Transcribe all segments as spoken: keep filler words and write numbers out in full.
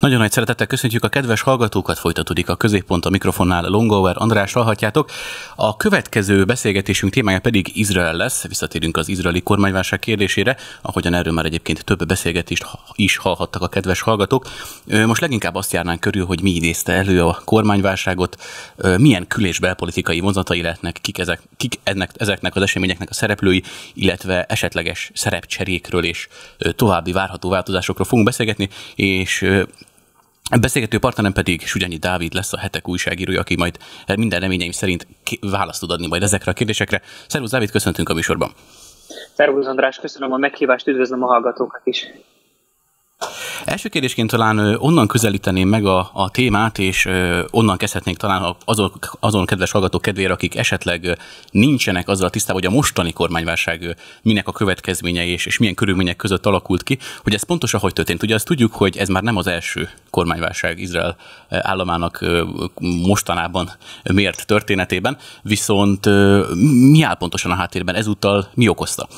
Nagyon nagy szeretettel köszöntjük a kedves hallgatókat, folytatódik a Középpont, a mikrofonnál Longauer András hallhatjátok. A következő beszélgetésünk témája pedig Izrael lesz, visszatérünk az izraeli kormányválság kérdésére, ahogyan erről már egyébként több beszélgetést is hallhattak a kedves hallgatók. Most leginkább azt járnánk körül, hogy mi idézte elő a kormányválságot, milyen kül- és belpolitikai vonzatai lehetnek, kik, ezek, kik ennek, ezeknek az eseményeknek a szereplői, illetve esetleges szerepcserékről és további várható változásokról fogunk beszélgetni, és a beszélgető partnerem pedig Sügyányi Dávid lesz, a Hetek újságírója, aki majd minden reményeim szerint választ tud adni majd ezekre a kérdésekre. Szervusz Dávid, köszöntünk a műsorban. Szervusz András, köszönöm a meghívást, üdvözlöm a hallgatókat is. Első kérdésként talán onnan közelíteném meg a, a témát, és onnan kezdhetnénk talán azon, azon kedves hallgatók kedvére, akik esetleg nincsenek azzal tisztában, hogy a mostani kormányválság minek a következményei és, és milyen körülmények között alakult ki, hogy ez pontosan hogy történt. Ugye azt tudjuk, hogy ez már nem az első kormányválság Izrael államának mostanában mért történetében, viszont mi áll pontosan a háttérben, ezúttal mi okozta?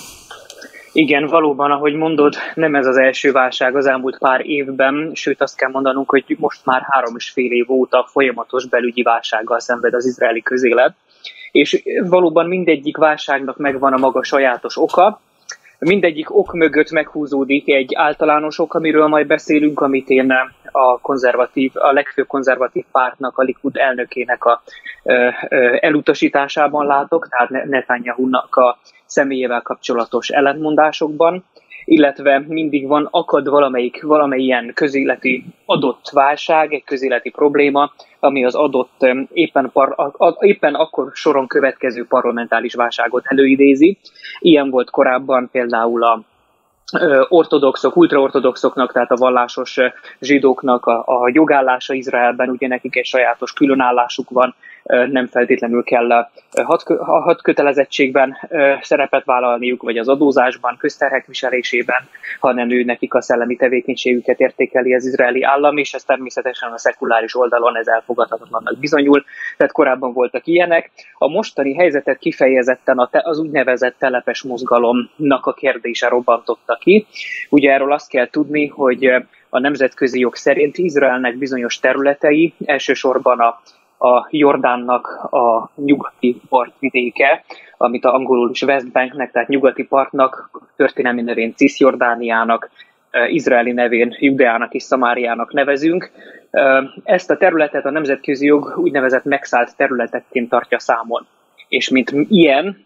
Igen, valóban, ahogy mondod, nem ez az első válság az elmúlt pár évben, sőt azt kell mondanunk, hogy most már három és fél év óta folyamatos belügyi válsággal szenved az izraeli közélet, és valóban mindegyik válságnak megvan a maga sajátos oka. Mindegyik ok mögött meghúzódik egy általános ok, amiről majd beszélünk, amit én a konzervatív, a legfőbb konzervatív pártnak, a Likud elnökének a ö, ö, elutasításában látok, tehát Netanyahu-nak a személyével kapcsolatos ellentmondásokban, illetve mindig van akad valamelyik, valamilyen közéleti adott válság, egy közéleti probléma, ami az adott éppen, par, a, éppen akkor soron következő parlamentáris válságot előidézi. Ilyen volt korábban például a ortodoxok, ultraortodoxoknak, tehát a vallásos zsidóknak a, a jogállása Izraelben, ugye nekik egy sajátos különállásuk van, nem feltétlenül kell a hat kötelezettségben szerepet vállalniuk, vagy az adózásban, közterhek viselésében, hanem ő nekik a szellemi tevékenységüket értékeli az izraeli állam, és ez természetesen a szekuláris oldalon ez elfogadhatatlannak bizonyul. Tehát korábban voltak ilyenek. A mostani helyzetet kifejezetten az úgynevezett telepes mozgalomnak a kérdése robbantotta ki. Ugye erről azt kell tudni, hogy a nemzetközi jog szerint Izraelnek bizonyos területei, elsősorban a a Jordánnak a nyugati partvidéke, amit a angolul is West Banknek, tehát nyugati partnak, történelmi nevén Cisjordániának, izraeli nevén Judeának és Szamáriának nevezünk. Ezt a területet a nemzetközi jog úgynevezett megszállt területekként tartja számon. És mint ilyen,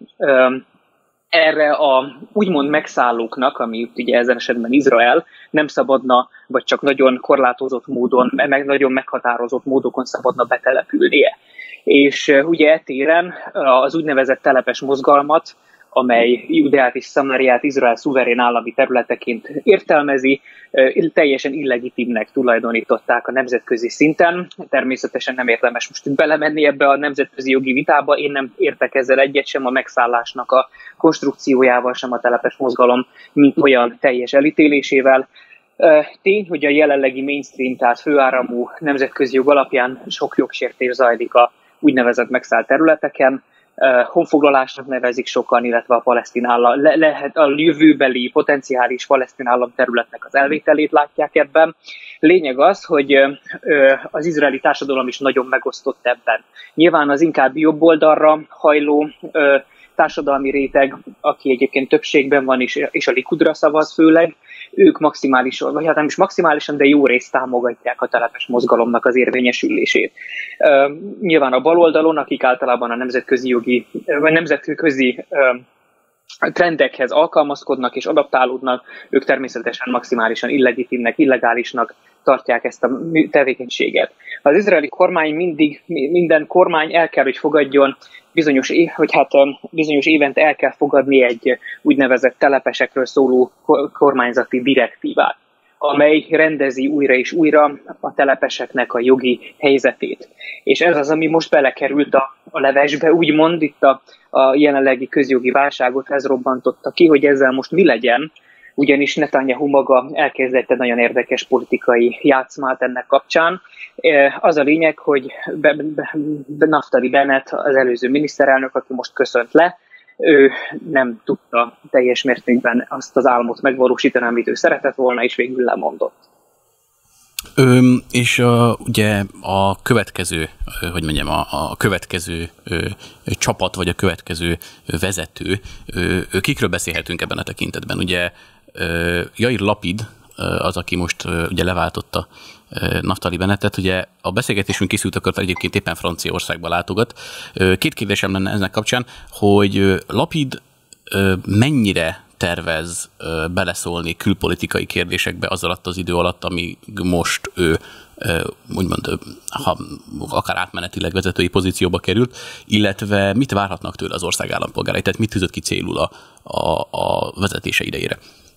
erre a úgymond megszállóknak, ami ugye ezen esetben Izrael, nem szabadna, vagy csak nagyon korlátozott módon, meg nagyon meghatározott módokon szabadna betelepülnie. És ugye etéren az úgynevezett telepes mozgalmat, amely Judeát és Szamáriát Izrael szuverén állami területeként értelmezi, teljesen illegitimnek tulajdonították a nemzetközi szinten. Természetesen nem érdemes most belemenni ebbe a nemzetközi jogi vitába, én nem értek ezzel egyet, sem a megszállásnak a konstrukciójával, sem a telepes mozgalom, mint olyan teljes elítélésével. Tény, hogy a jelenlegi mainstream, tehát főáramú nemzetközi jog alapján sok jogsértés zajlik a úgynevezett megszállt területeken. Honfoglalásnak nevezik sokan, illetve a palesztin állam, le, lehet a jövőbeli potenciális palesztin állam területnek az elvételét látják ebben. Lényeg az, hogy az izraeli társadalom is nagyon megosztott ebben. Nyilván az inkább jobb oldalra hajló társadalmi réteg, aki egyébként többségben van, és, és a Likudra szavaz főleg, ők maximálisan, vagy hát nem is maximálisan, de jó részt támogatják a telepes mozgalomnak az érvényesülését. Uh, nyilván a baloldalon, akik általában a nemzetközi jogi, vagy nemzetközi uh, trendekhez alkalmazkodnak és adaptálódnak, ők természetesen maximálisan illegitimnek, illegálisnak tartják ezt a tevékenységet. Az izraeli kormány mindig, minden kormány el kell, hogy fogadjon bizonyos, év, hogy hát bizonyos évente el kell fogadni egy úgynevezett telepesekről szóló kormányzati direktívát, amely rendezi újra és újra a telepeseknek a jogi helyzetét. És ez az, ami most belekerült a, a levesbe, úgymond itt a, a jelenlegi közjogi válságot, ez robbantotta ki, hogy ezzel most mi legyen, ugyanis Netanyahu maga elkezdett egy nagyon érdekes politikai játszmát ennek kapcsán. Az a lényeg, hogy Naftali Bennett, az előző miniszterelnök, aki most köszönt le, ő nem tudta teljes mértékben azt az álmot megvalósítani, amit ő szeretett volna, és végül lemondott. Ö, és uh, ugye a következő, hogy mondjam, a, a következő ö, csapat, vagy a következő vezető, ö, kikről beszélhetünk ebben a tekintetben? Ugye ö, Jair Lapid az, aki most ö, ugye leváltotta ö, Naftali Bennettet, ugye a beszélgetésünk készültekor egyébként éppen Franciaországba látogat. Ö, két kérdésem lenne ennek kapcsán, hogy ö, Lapid ö, mennyire tervez ö, beleszólni külpolitikai kérdésekbe az alatt az idő alatt, ami most ő ö, úgymond, ha akár átmenetileg vezetői pozícióba került, illetve mit várhatnak tőle az ország állampolgárai, tehát mit tűzött ki célul a, a, a vezetése idejére?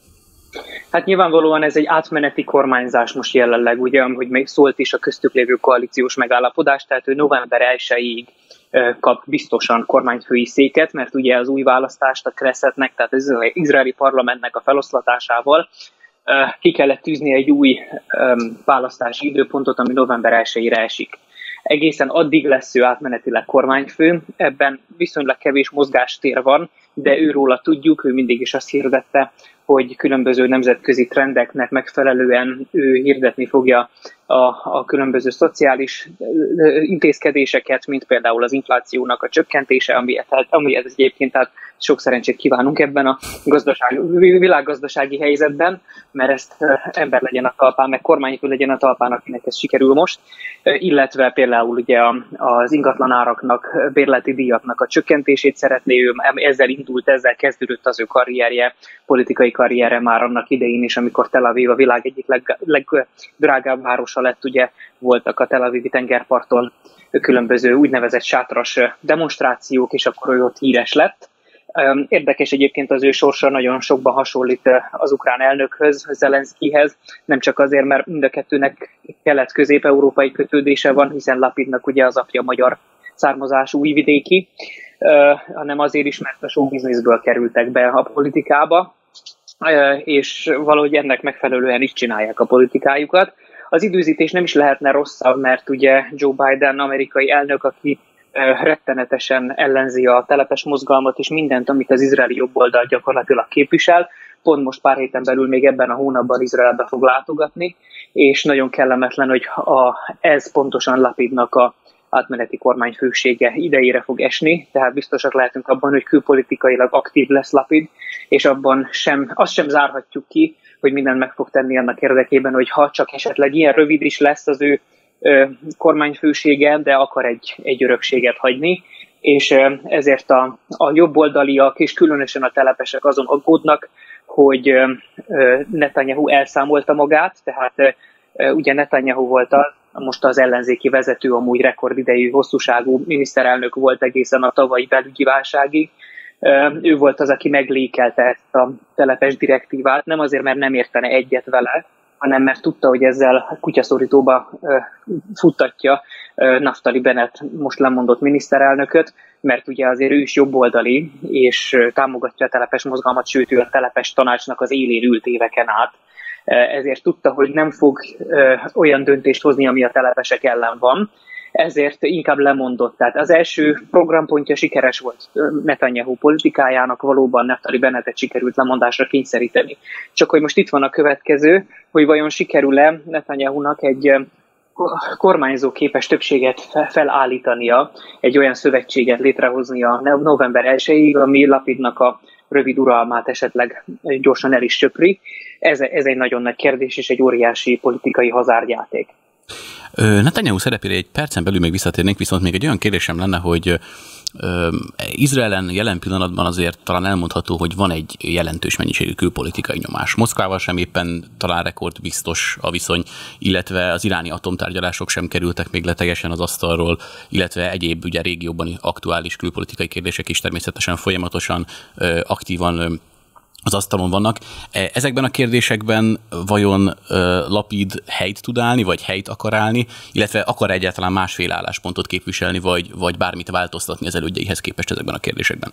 Hát nyilvánvalóan ez egy átmeneti kormányzás most jelenleg, ugye, hogy még szólt is a köztük lévő koalíciós megállapodás, tehát ő november elsejéig kap biztosan kormányfői széket, mert ugye az új választást a Knessetnek, tehát az izraeli parlamentnek a feloszlatásával ki kellett tűzni egy új választási időpontot, ami november elsejére esik. Egészen addig lesz ő átmenetileg kormányfő, ebben viszonylag kevés mozgástér van, de őróla tudjuk, ő mindig is azt hirdette, hogy különböző nemzetközi trendeknek megfelelően ő hirdetni fogja a, a különböző szociális intézkedéseket, mint például az inflációnak a csökkentése, amiért, amiért egyébként tehát sok szerencsét kívánunk ebben a gazdaság, világgazdasági helyzetben, mert ezt ember legyen a talpán, meg kormányfő legyen a talpán, akinek ez sikerül most, illetve például ugye az ingatlanáraknak, bérleti díjaknak a csökkentését szeretné, ő ezzel indult, ezzel kezdődött az ő karrierje, politikai karrierje már annak idején is, amikor Tel Aviv a világ egyik leg, legdrágább városa lett, ugye voltak a Tel Avivi tengerparton különböző úgynevezett sátras demonstrációk, és akkor ő ott híres lett. Érdekes egyébként az ő sorsa, nagyon sokban hasonlít az ukrán elnökhöz, Zelenszkihez, nem csak azért, mert mind a kettőnek kelet-közép-európai kötődése van, hiszen Lapidnak ugye az apja magyar származású újvidéki, hanem azért is, mert a showbizniszből kerültek be a politikába, és valahogy ennek megfelelően is csinálják a politikájukat. Az időzítés nem is lehetne rosszabb, mert ugye Joe Biden, amerikai elnök, aki rettenetesen ellenzi a telepes mozgalmat és mindent, amit az izraeli jobboldal gyakorlatilag képvisel. Pont most pár héten belül még ebben a hónapban Izraelbe fog látogatni, és nagyon kellemetlen, hogy a, ez pontosan Lapidnak a átmeneti kormányfősége idejére fog esni, tehát biztosak lehetünk abban, hogy külpolitikailag aktív lesz Lapid, és abban sem, azt sem zárhatjuk ki, hogy mindent meg fog tenni annak érdekében, hogy ha csak esetleg ilyen rövid is lesz az ő ö, kormányfősége, de akar egy, egy örökséget hagyni, és ö, ezért a, a jobboldaliak és különösen a telepesek azon aggódnak, hogy ö, ö, Netanyahu elszámolta magát, tehát ö, ugye Netanyahu volt az, most az ellenzéki vezető, amúgy rekordidejű, hosszúságú miniszterelnök volt egészen a tavalyi belügyi válságig. Ő volt az, aki meglékelte ezt a telepes direktívát, nem azért, mert nem értene egyet vele, hanem mert tudta, hogy ezzel kutyaszorítóba futtatja Naftali Bennett most lemondott miniszterelnököt, mert ugye azért ő is jobboldali, és támogatja a telepes mozgalmat, sőt ő a telepes tanácsnak az élén ült éveken át. Ezért tudta, hogy nem fog olyan döntést hozni, ami a telepesek ellen van, ezért inkább lemondott. Tehát az első programpontja sikeres volt Netanyahu politikájának, valóban Naftali Bennettet sikerült lemondásra kényszeríteni. Csak hogy most itt van a következő, hogy vajon sikerül-e Netanyahunak egy kormányzó képes többséget felállítania, egy olyan szövetséget létrehoznia november elsejéig, ami Lapidnak a rövid uralmát esetleg gyorsan el is söpri. Ez, ez egy nagyon nagy kérdés, és egy óriási politikai hazárdjáték. Netanyahu szerepére egy percen belül még visszatérnénk, viszont még egy olyan kérdésem lenne, hogy Izraelen jelen pillanatban azért talán elmondható, hogy van egy jelentős mennyiségű külpolitikai nyomás. Moszkvával sem éppen talán rekordbiztos a viszony, illetve az iráni atomtárgyalások sem kerültek még le teljesen az asztalról, illetve egyéb ugye régióban aktuális külpolitikai kérdések is természetesen folyamatosan aktívan az asztalon vannak. Ezekben a kérdésekben vajon Lapid helyt tud állni, vagy helyt akar állni, illetve akar egyáltalán másfél álláspontot képviselni, vagy, vagy bármit változtatni az elődjeihez képest ezekben a kérdésekben?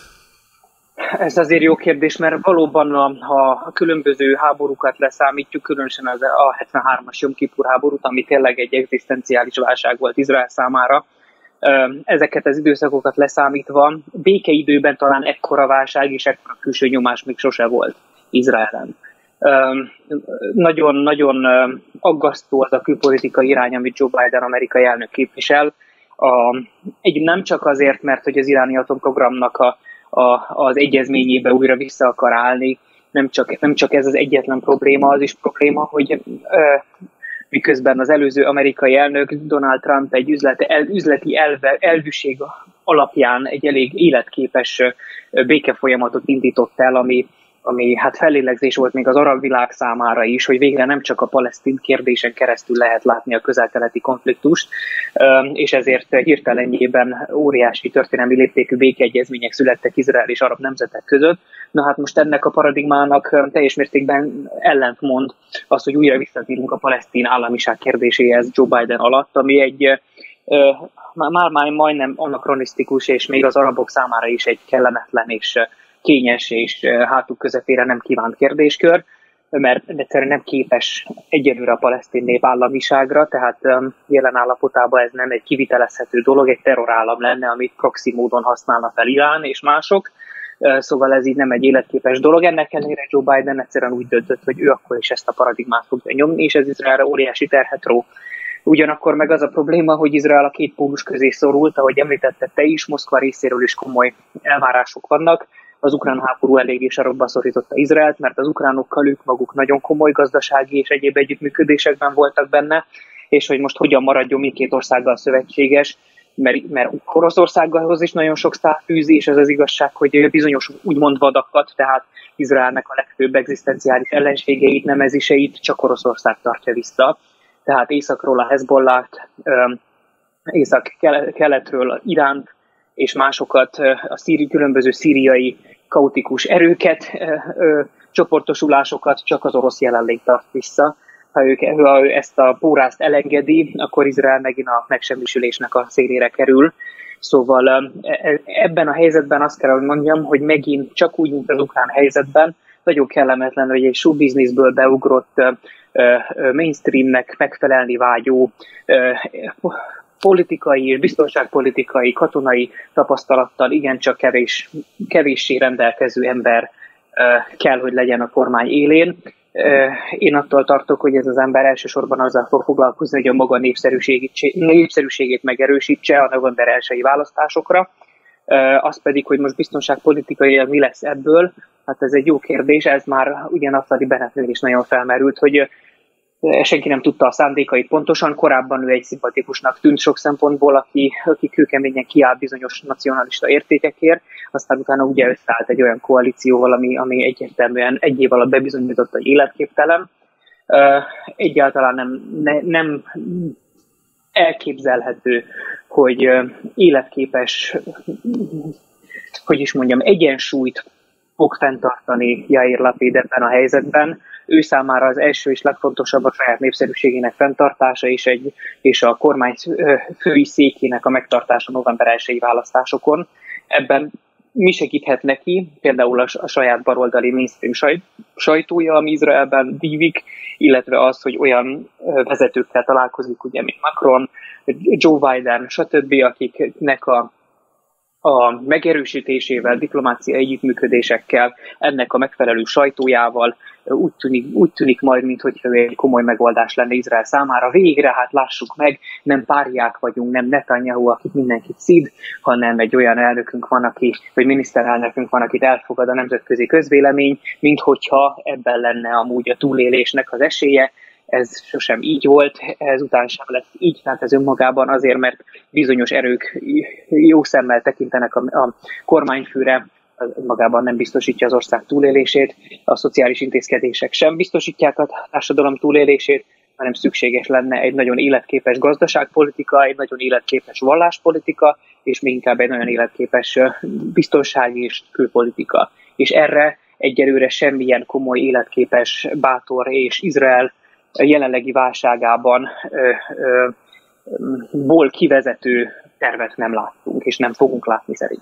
Ez azért jó kérdés, mert valóban a, ha a különböző háborúkat leszámítjuk, különösen az a hetvenhármas Jom Kipur háborút, ami tényleg egy egzisztenciális válság volt Izrael számára, ezeket az időszakokat leszámítva, békeidőben talán ekkora válság és ekkora külső nyomás még sose volt Izraelen. Nagyon-nagyon aggasztó az a külpolitikai irány, amit Joe Biden amerikai elnök képvisel. A, egy nem csak azért, mert hogy az iráni atomprogramnak a, a, az egyezményébe újra vissza akar állni, nem csak, nem csak ez az egyetlen probléma, az is probléma, hogy miközben az előző amerikai elnök Donald Trump egy üzleti, el, üzleti elve, elvűség alapján egy elég életképes békefolyamatot indított el, ami, ami hát fellélegzés volt még az arab világ számára is, hogy végre nem csak a palesztin kérdésen keresztül lehet látni a közel-keleti konfliktust, és ezért hirtelenjében óriási történelmi léptékű békeegyezmények születtek Izrael és arab nemzetek között. Na hát most ennek a paradigmának teljes mértékben ellentmond az, hogy újra visszatérünk a palesztin államiság kérdéséhez Joe Biden alatt, ami egy már-már majdnem anakronisztikus, és még az arabok számára is egy kellemetlen és kényes és hátuk közepére nem kívánt kérdéskör, mert egyszerűen nem képes egyelőre a palesztin nép államiságra, tehát jelen állapotában ez nem egy kivitelezhető dolog, egy terrorállam lenne, amit proxy módon használna fel Irán és mások, szóval ez így nem egy életképes dolog. Ennek ellenére Joe Biden egyszerűen úgy döntött, hogy ő akkor is ezt a paradigmát fogja nyomni, és ez Izraelre óriási terhet ró. Ugyanakkor meg az a probléma, hogy Izrael a két pólus közé szorult, ahogy említette te is, Moszkva részéről is komoly elvárások vannak. Az ukrán háború eléggé sarokba szorította Izraelt, mert az ukránokkal ők maguk nagyon komoly gazdasági és egyéb együttműködésekben voltak benne, és hogy most hogyan maradjon mindkét országgal szövetséges, mert, mert Oroszországhoz is nagyon sok szál fűzi, és ez az igazság, hogy bizonyos úgymond vadakat, tehát Izraelnek a legfőbb egzisztenciális ellenségeit, nemeziseit csak Oroszország tartja vissza. Tehát északról a Hezbollah-t, észak-keletről Iránt, és másokat, a szíri, különböző szíriai kaotikus erőket, ö, csoportosulásokat csak az orosz jelenlét tart vissza. Ha, ők, ha ő ezt a pórázt elengedi, akkor Izrael megint a megsemmisülésnek a szélére kerül. Szóval ebben a helyzetben azt kell, hogy mondjam, hogy megint csak úgy, mint az ukrán helyzetben, nagyon kellemetlen, hogy egy show businessből beugrott mainstreamnek megfelelni vágyó politikai és biztonságpolitikai, katonai tapasztalattal igencsak kevés, kevéssé rendelkező ember kell, hogy legyen a kormány élén. Én attól tartok, hogy ez az ember elsősorban azzal fog foglalkozni, hogy a maga népszerűségét, népszerűségét megerősítse a november elsői választásokra. Az pedig, hogy most biztonságpolitikai mi lesz ebből, hát ez egy jó kérdés, ez már ugyanazzali Bennettnél is nagyon felmerült, hogy senki nem tudta a szándékait pontosan, korábban ő egy szimpatikusnak tűnt sok szempontból, aki, aki kőkeményen kiáll bizonyos nacionalista értékekért, aztán utána ugye összeállt egy olyan koalícióval, ami, ami egyértelműen egy év alatt bebizonyította, hogy életképtelen. Egyáltalán nem, ne, nem elképzelhető, hogy életképes, hogy is mondjam, egyensúlyt fog fenntartani Jair Lapid ebben a helyzetben. Ő számára az első és legfontosabb a saját népszerűségének fenntartása és, egy, és a kormány fői székének a megtartása november elsői választásokon. Ebben mi segíthet neki, például a, a saját baloldali mainstream sajt, sajtója, ami Izraelben dívik, illetve az, hogy olyan vezetőkkel találkozik, ugye, mint Macron, Joe Biden, stb., akiknek a a megerősítésével, diplomáciai együttműködésekkel, ennek a megfelelő sajtójával úgy tűnik, úgy tűnik majd, mintha egy komoly megoldás lenne Izrael számára. Végre, hát lássuk meg, nem párják vagyunk, nem Netanyahu, akit mindenkit szid, hanem egy olyan elnökünk van, aki, vagy miniszterelnökünk van, akit elfogad a nemzetközi közvélemény, mint hogyha ebben lenne amúgy a túlélésnek az esélye. Ez sosem így volt, ezután sem lesz így, tehát ez önmagában azért, mert bizonyos erők jó szemmel tekintenek a, a kormányfőre, az magában nem biztosítja az ország túlélését, a szociális intézkedések sem biztosítják a társadalom túlélését, hanem szükséges lenne egy nagyon életképes gazdaságpolitika, egy nagyon életképes valláspolitika, és még inkább egy nagyon életképes biztonsági és külpolitika. És erre egyelőre semmilyen komoly, életképes, bátor és Izrael jelenlegi válságában ö, ö, ból kivezető tervet nem láttunk, és nem fogunk látni szerintem.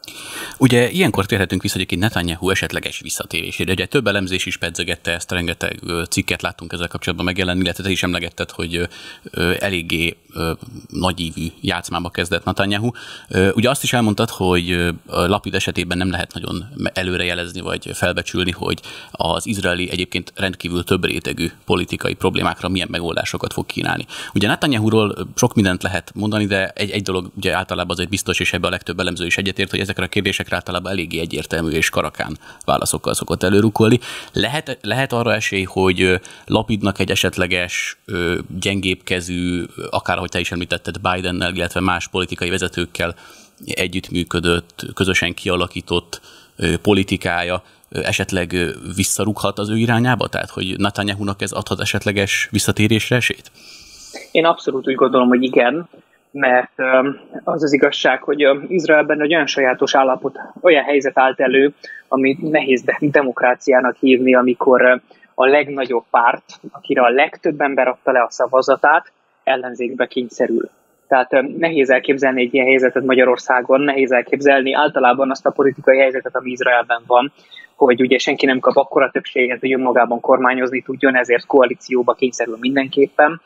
Ugye ilyenkor térhetünk vissza egyébként Netanyahu esetleges visszatérésére. Ugye több elemzés is pedzegette ezt, rengeteg cikket láttunk ezzel kapcsolatban megjelenni, illetve te is emlegetted, hogy eléggé nagyívű játszmába kezdett Netanyahu. Ugye azt is elmondtad, hogy Lapid esetében nem lehet nagyon előrejelezni vagy felbecsülni, hogy az izraeli egyébként rendkívül több rétegű politikai problémákra milyen megoldásokat fog kínálni. Ugye Netanyahuról sok mindent lehet mondani, de egy, egy dolog ugye általában azért biztos, és ebbe a legtöbb elemző is egyetért, hogy ezekre a kérdésekre általában eléggé egyértelmű és karakán válaszokkal szokott előrukkolni. Lehet, lehet arra esély, hogy Lapidnak egy esetleges gyengébb kezű, akár ahogy te is említetted, Bidennel, illetve más politikai vezetőkkel együttműködött, közösen kialakított politikája esetleg visszarúghat az ő irányába? Tehát, hogy Netanyahunak ez adhat esetleges visszatérésre esélyt? Én abszolút úgy gondolom, hogy igen, mert az az igazság, hogy Izraelben egy olyan sajátos állapot, olyan helyzet állt elő, amit nehéz demokráciának hívni, amikor a legnagyobb párt, akire a legtöbb ember adta le a szavazatát, ellenzékbe kényszerül. Tehát nehéz elképzelni egy ilyen helyzetet Magyarországon, nehéz elképzelni általában azt a politikai helyzetet, ami Izraelben van, hogy ugye senki nem kap akkora többséget, hogy önmagában kormányozni tudjon, ezért koalícióba kényszerül mindenképpen.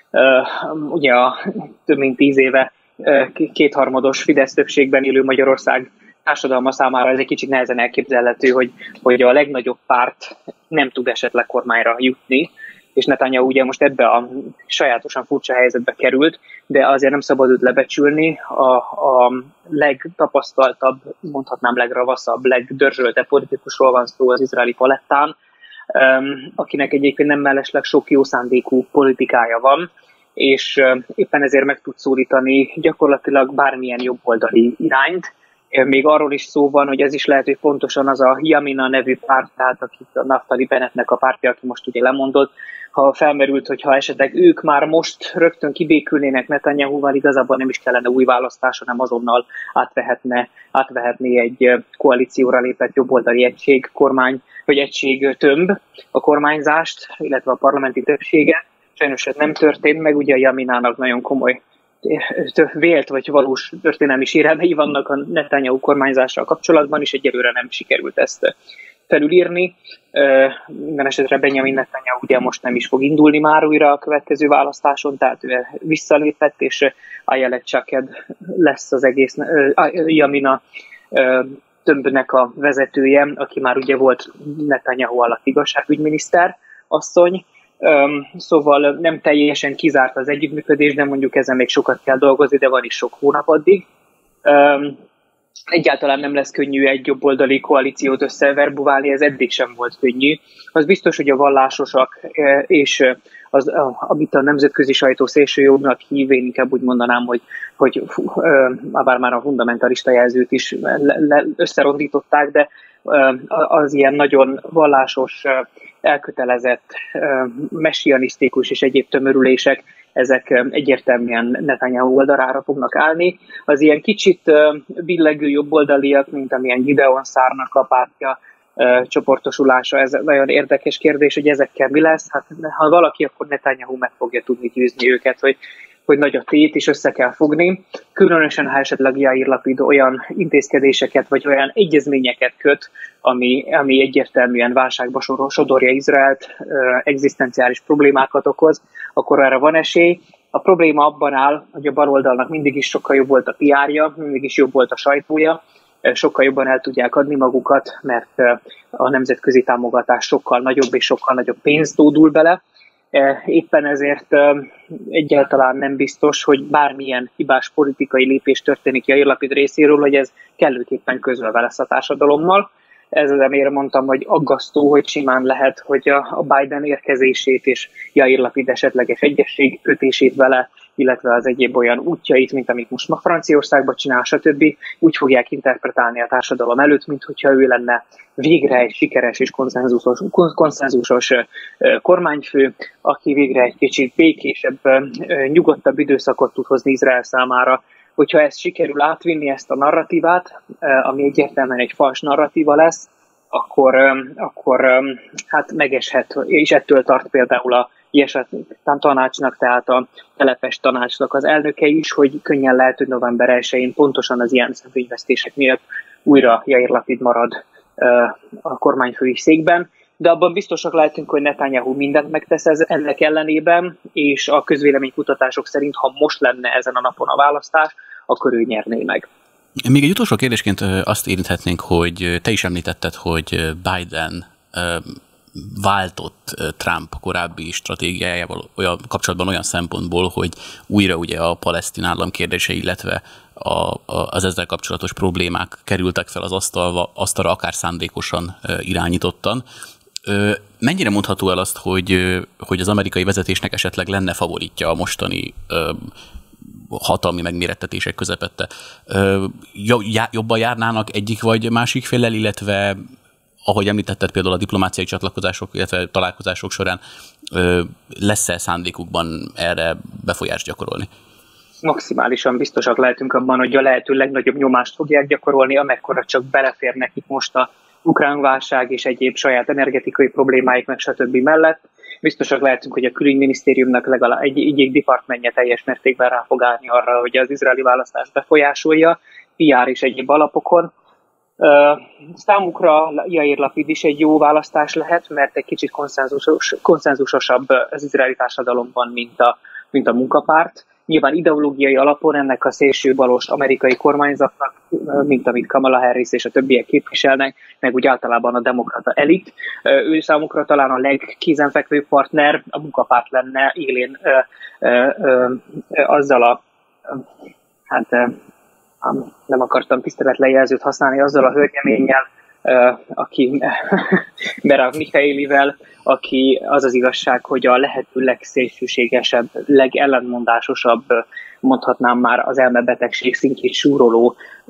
Uh, ugye a több mint tíz éve uh, kétharmados Fidesz többségben élő Magyarország társadalma számára ez egy kicsit nehezen elképzelhető, hogy, hogy a legnagyobb párt nem tud esetleg kormányra jutni, és Netanyahu ugye most ebbe a sajátosan furcsa helyzetbe került, de azért nem szabad őt lebecsülni. A, a legtapasztaltabb, mondhatnám legravaszabb, legdörzsöltebb politikusról van szó az izraeli palettán, Um, akinek egyébként nem mellesleg sok jó szándékú politikája van, és uh, éppen ezért meg tud szólítani gyakorlatilag bármilyen jobboldali irányt. Még arról is szó van, hogy ez is lehet, hogy pontosan az a Yamina nevű párt, tehát akik a Naftali Bennettnek a pártja, aki most ugye lemondott, ha felmerült, hogyha esetleg ők már most rögtön kibékülnének Netanyahuval, igazából nem is kellene új választás, hanem azonnal átvehetne, átvehetné egy koalícióra lépett jobboldali egység, kormány, vagy egység tömb a kormányzást, illetve a parlamenti többséget. Sajnos ez nem történt meg, ugye a Yaminának nagyon komoly vélt vagy valós történelmi sérelmei vannak a Netanyahu kormányzással kapcsolatban, és egyelőre nem sikerült ezt felülírni. Minden esetre Benjamin Netanyahu ugye most nem is fog indulni már újra a következő választáson, tehát ő visszalépett, és Ayelet Shaked lesz az egész Yamina tömbnek a vezetője, aki már ugye volt Netanyahu alatt igazságügyminiszter asszony. Um, szóval nem teljesen kizárt az együttműködés, de mondjuk ezen még sokat kell dolgozni, de van is sok hónap addig. Um, egyáltalán nem lesz könnyű egy jobboldali koalíciót összeverbuválni, ez eddig sem volt könnyű. Az biztos, hogy a vallásosak és az, amit a nemzetközi sajtó szélsőjobbnak hív, én inkább úgy mondanám, hogy, hogy bár már a fundamentalista jelzőt is le, le, összerondították, de az ilyen nagyon vallásos, elkötelezett, messianisztikus és egyéb tömörülések, ezek egyértelműen Netanyahu oldalára fognak állni. Az ilyen kicsit billegő jobboldaliak, mint amilyen Gideon Szárnak a pártja csoportosulása, ez nagyon érdekes kérdés, hogy ezekkel mi lesz. Hát ha valaki, akkor Netanyahu meg fogja tudni győzni őket, hogy hogy nagy a tét, és össze kell fogni. Különösen, ha esetleg Yair Lapid olyan intézkedéseket, vagy olyan egyezményeket köt, ami, ami egyértelműen válságba sodorja Izraelt, egzisztenciális problémákat okoz, akkor erre van esély. A probléma abban áll, hogy a baloldalnak mindig is sokkal jobb volt a pé er-ja, mindig is jobb volt a sajtója, sokkal jobban el tudják adni magukat, mert a nemzetközi támogatás sokkal nagyobb, és sokkal nagyobb pénzt tódul bele. Éppen ezért egyáltalán nem biztos, hogy bármilyen hibás politikai lépés történik Yair Lapid részéről, hogy ez kellőképpen közölve lesz a társadalommal. Ezzel miért mondtam, hogy aggasztó, hogy simán lehet, hogy a Biden érkezését és Yair Lapid esetleges egyesség kötését vele, illetve az egyéb olyan útjait, mint amit most ma Franciaországban csinál, stb. Úgy fogják interpretálni a társadalom előtt, mint hogyha ő lenne végre egy sikeres és konszenzusos, konszenzusos kormányfő, aki végre egy kicsit békésebb, nyugodtabb időszakot tud hozni Izrael számára. Hogyha ezt sikerül átvinni, ezt a narratívát, ami egyértelműen egy fals narratíva lesz, akkor, akkor hát megeshet, és ettől tart például a Jesat tanácsnak, tehát a telepes tanácsnak az elnöke is, hogy könnyen lehet, hogy november elsején pontosan az ilyen szemfényvesztések miatt újra Jair Lapid marad a kormányfői székben, de abban biztosak lehetünk, hogy Netanyahu mindent megtesz ez, ennek ellenében, és a közvéleménykutatások szerint, ha most lenne ezen a napon a választás, akkor ő nyerné meg. Még egy utolsó kérdésként azt érinthetnénk, hogy te is említetted, hogy Biden váltott Trump korábbi stratégiájával olyan kapcsolatban olyan szempontból, hogy újra ugye a palesztin állam kérdése, illetve a, a, az ezzel kapcsolatos problémák kerültek fel az asztalva, asztalra akár szándékosan irányítottan. Mennyire mondható el azt, hogy, hogy az amerikai vezetésnek esetleg lenne favoritja a mostani hatalmi megmérettetések közepette? Jobban járnának egyik vagy másik féllel, illetve ahogy említetted például a diplomáciai csatlakozások, illetve találkozások során lesz-e szándékukban erre befolyást gyakorolni? Maximálisan biztosak lehetünk abban, hogy a lehető legnagyobb nyomást fogják gyakorolni, amekkora csak belefér nekik most a ukrán válság és egyéb saját energetikai problémáik, meg stb. Mellett. Biztosak lehetünk, hogy a külügyminisztériumnak legalább egy, egy departmenje teljes mértékben rá fog állni arra, hogy az izraeli választást befolyásolja, pé er és egyéb alapokon. Uh, számukra Jair Lapid is egy jó választás lehet, mert egy kicsit konszenzusos, konszenzusosabb az izraeli társadalomban, mint a, mint a munkapárt. Nyilván ideológiai alapon ennek a szélső balos amerikai kormányzatnak, mint amit Kamala Harris és a többiek képviselnek, meg úgy általában a demokrata elit. Ő számukra talán a legkézenfekvőbb partner, a munkapárt lenne élén ö, ö, ö, azzal a, hát nem akartam tiszteletlen jelzőt használni, azzal a hölgyeménnyel, aki Merav Michaelivel, aki az az igazság, hogy a lehető legszélsőségesebb, legellentmondásosabb, mondhatnám már az elmebetegség szintjét súroló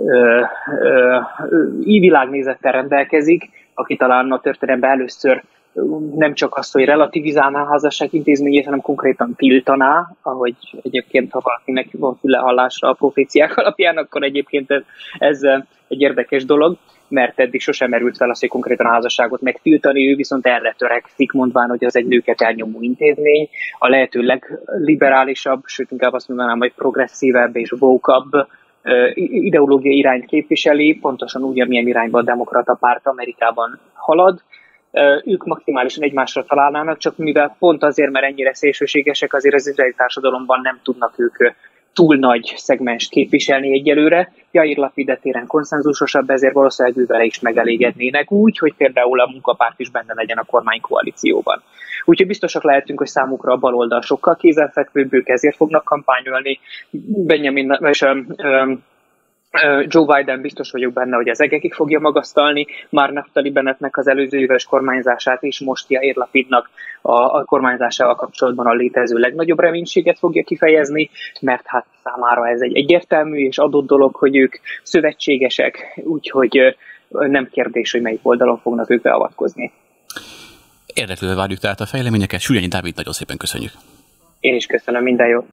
világnézettel rendelkezik, aki talán a történelemben először nem csak azt, hogy relativizálná a házasság intézményét, hanem konkrétan tiltaná, ahogy egyébként, ha valakinek van fülehallásra a proféciák alapján, akkor egyébként ez, ez egy érdekes dolog, mert eddig sosem merült fel az, hogy konkrétan a házasságot megtiltani, ő viszont erre törekszik, mondván, hogy az egy nőket elnyomó intézmény, a lehető legliberálisabb, sőt inkább azt mondanám, hogy progresszívebb és woke-abb ideológiai irányt képviseli, pontosan úgy, amilyen irányban a demokrata párt Amerikában halad. Ők maximálisan egymásra találnának, csak mivel pont azért, mert ennyire szélsőségesek, azért az izraeli társadalomban nem tudnak ők túl nagy szegmenst képviselni egyelőre. Jair Lapid téren konszenzusosabb, ezért valószínűleg ővele is megelégednének úgy, hogy például a munkapárt is benne legyen a kormánykoalícióban. Úgyhogy biztosak lehetünk, hogy számukra a baloldal sokkal kézenfekvőbb, ők ezért fognak kampányolni. Benjamin és um, Joe Biden biztos vagyok benne, hogy az egekig fogja magasztalni, már Naftali Bennettnek az előző éves kormányzását is most Jair Lapidnak a, a kormányzásával kapcsolatban a létező legnagyobb reménységet fogja kifejezni, mert hát számára ez egy egyértelmű és adott dolog, hogy ők szövetségesek, úgyhogy nem kérdés, hogy melyik oldalon fognak ők beavatkozni. Érdeklődve várjuk tehát a fejleményeket. Sülyányi Dávid, nagyon szépen köszönjük. Én is köszönöm, minden jót.